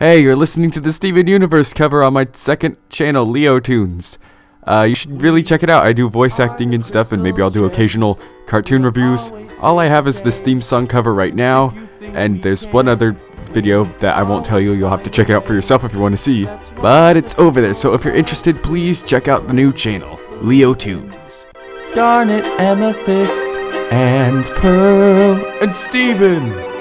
Hey, you're listening to the Steven Universe cover on my second channel, LeoToons. You should really check it out. I do voice acting and stuff, and maybe I'll do occasional cartoon reviews. All I have is this theme song cover right now, and there's one other video that I won't tell you. You'll have to check it out for yourself if you want to see. But it's over there, so if you're interested, please check out the new channel, LeoToons. Garnet, Amethyst, and Pearl, and Steven.